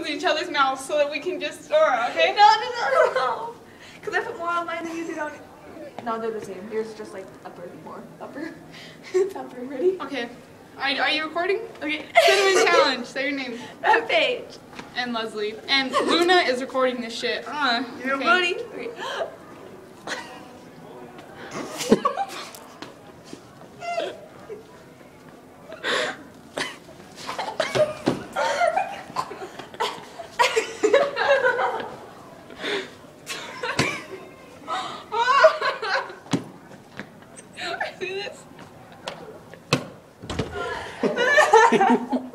in each other's mouths so that we can just stir, okay? No. Because I put more on mine than you did on it. No, they're the same. Yours is just like upper, more upper. Upper, ready? Okay. Are you recording? Okay. Cinnamon challenge. Say your name. Paige. And Leslie. And Luna is recording this shit. Your okay. booty. Okay. See this?